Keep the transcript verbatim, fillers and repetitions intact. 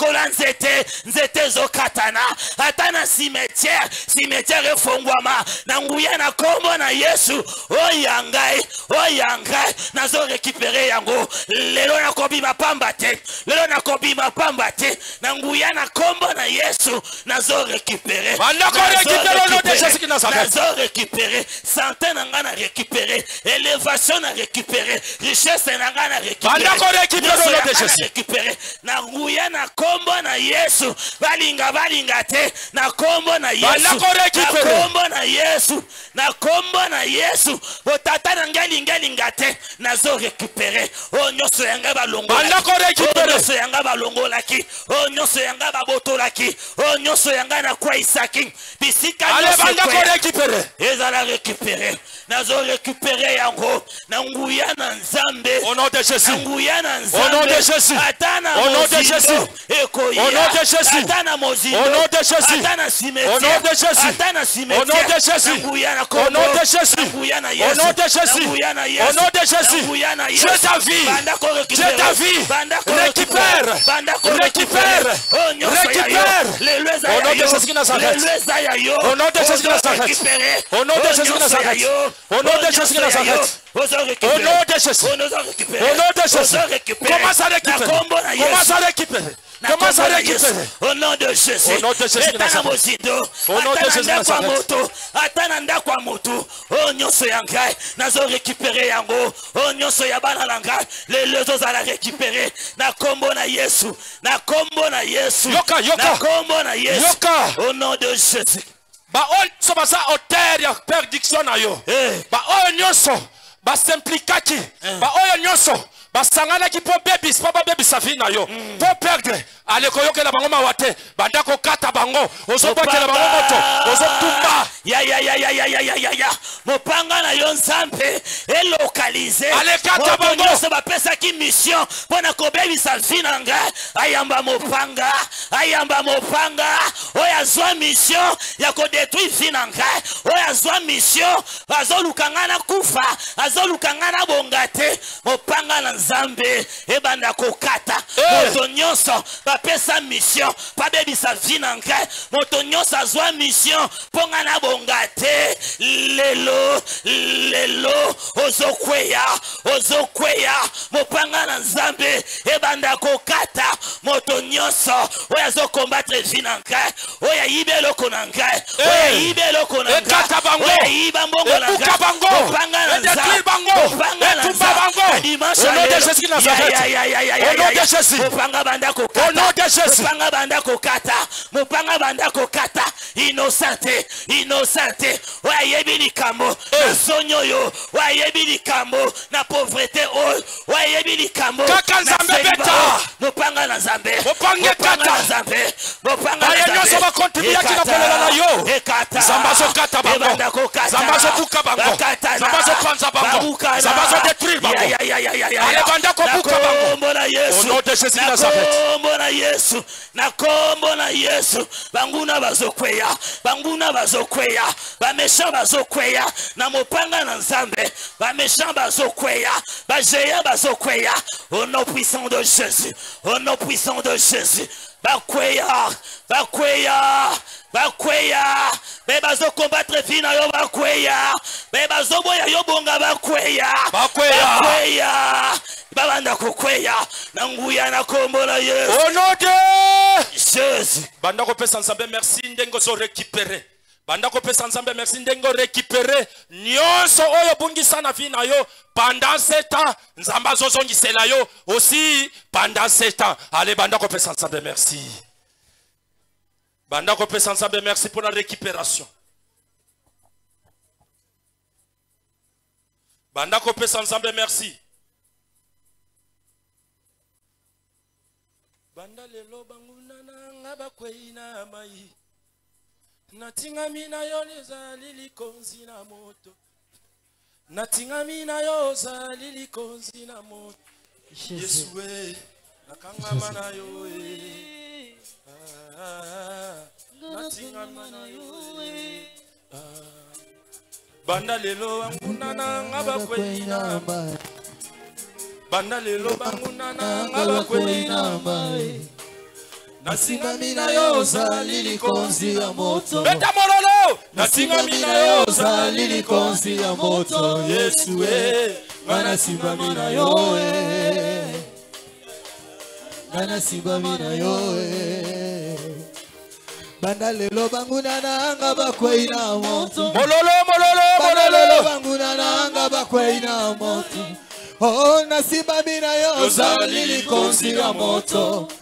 lokola nzete nzete zokatana atana cimetière cimetière efongwama na nguya na kombo na Yesu oyangai oyangai nazo récupérer yango lelo na kobima pamba te lelo na kobima pamba te na nguya na kombo na Yesu nazo récupérer nazo récupérer santé na ngana récupérer élévation na récupérer richesse na ngana récupérer na nguya na kombo na Yesu balinga balinga te na kombo na Yesu na kombo na Yesu na kombo na Yesu botata na ngali ngali ngate nazo récupérer o nyoso yanga balongola o nyoso yanga balongola ki o nyoso yanga babotolaki o nyoso yanga na kwa isaki bisika nyoso récupérer ezala récupérer nazo récupérer yango na nguya na nzambe au nom de Jésus nguya na nzambe au nom de Jésus atana au nom de Jésus ekoya au nom de Jésus atana mozindo au nom de Jésus atana cimetière au nom de Jésus atana cimetière au nom de Jésus nguya na au nom de Jésus nguya na au Yesu nom de Jésus nguya na Yesu au nom de Jésus nguya na Yesu Dieu ta vie Dieu ta vie récupère récupère récupère au nom de Jésus qui Nazareth au nom de Jésus qui Nazareth au nom de Jésus qui Nazareth au nom de Jésus qui Nazareth au nom de Jésus au nom de Jésus commence à récupérer commence à récupérer commence à récupérer au nom de Jésus au nom de Jésus qui Nazareth au nom de Jésus qui Nazareth atananda kwa moto o nyoso yangai nazo récupérer yango o nyoso ya bana langa les lezo à la récupérer na kombo na Yesu na kombo na Yesu yoka yoka na kombo na Yesu yoka au nom de Jésus ba on so basa auteur ya perdiction na yo ba o nyoso ba simplikaki ba o nyoso basangana ki po bebis papa bebis safina yo po perdre ale koyoke la bango mawate banda ko kata bango ozo potela bango moto ozo tumba ya ya ya ya ya ya ya ya mopanga na yo nzambe e localiser ale kata bango so ba pesa ki mission pona ko bebisa fina nga ayamba mopanga ayamba mopanga oya zwa mission ya ko détruire fina nga oya zwa mission azolukanga na kufa azolukanga na bongate mopanga na Zambe ebanda kokata moto nyonso bapesa mission babebisa vina ngai moto nyonso azwa mission ponga na bongate lelo lelo ozokweya ozokweya mopanga na Nzambe ebanda kokata moto nyonso oya zo combattre vina ngai oya yibelo kona ngai oya yibelo kona ngai oya yiba mbongo na ngai mopanga na Nzambe mopanga na Nzambe dimanche Jésus qui Nazareth. Au nom de Jésus. Au nom de Jésus. Mopanga banda kokata. Mopanga banda kokata. Innocente. Innocente. Wa yebi likambo. Na sonyo yo. Wa yebi likambo. Na pauvreté o. Wa yebi likambo. Kaka Nzambe beta. Mopanga na Nzambe. Mopanga kata. Nzambe. Mopanga na Nzambe. Nyoso ba contribuer ki na kolela na yo. Ekata. Zambazo kata bango. Zambazo kuka bango. Zambazo panza bango. Zambazo détruire bango. Ya ya ya ya ya. Kombo na Yesu. Au nom de Jésus de Nazareth. Kombo na Yesu. Na kombo na Yesu. Banguna bazokweya. Banguna bazokweya. Bamesha bazokweya. Na mopanga na Nzambe. Bamesha bazokweya. Bajeya bazokweya. Au nom puissant de Jésus. Au nom puissant de Jésus. Bakweya. Bakweya. Bakweya. Bebazo combattre fina yo bakweya. Bebazo boya yo bonga bakweya. Bakweya. Bakweya. Babanda kokweya na nguya na kombo na Yesu. Au nom de Jésus. Banda ko pesa Nzambe merci ndengo zo récupérer. Banda ko pesa Nzambe merci ndengo récupérer. Nyonso oyo bungisa na vie na yo pendant sept ans Nzamba zo zongisela yo aussi pendant sept ans. Allez banda ko pesa Nzambe merci. Banda ko pesa Nzambe merci pour la récupération. Banda ko pesa Nzambe merci. Banda lelo banguna na ngaba kweina mai natinga mina yo lezali likonzi na moto natinga mina yo zali likonzi na moto Yesu we nakanga mana yo e natinga mana yo e banda lelo banguna na ngaba kweina mai Banda lelo banguna na ngaba kweina mai Nasimami na yo zali likonzi ya moto. Beta mololo. Nasimami na yo zali likonzi ya moto. Yesu eh. Nasimami na yo eh. Nasimami na yo eh. Banda lelo banguna nanga bakwei na moto. Mololo mololo mololo. Banguna nanga bakwei na moto. Oh nasimami na yo zali likonzi ya moto.